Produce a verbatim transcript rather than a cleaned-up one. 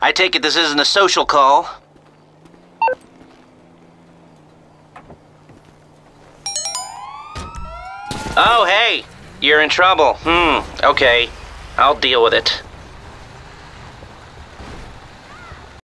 I take it this isn't a social call? Oh, hey! You're in trouble. Hmm, okay. I'll deal with it.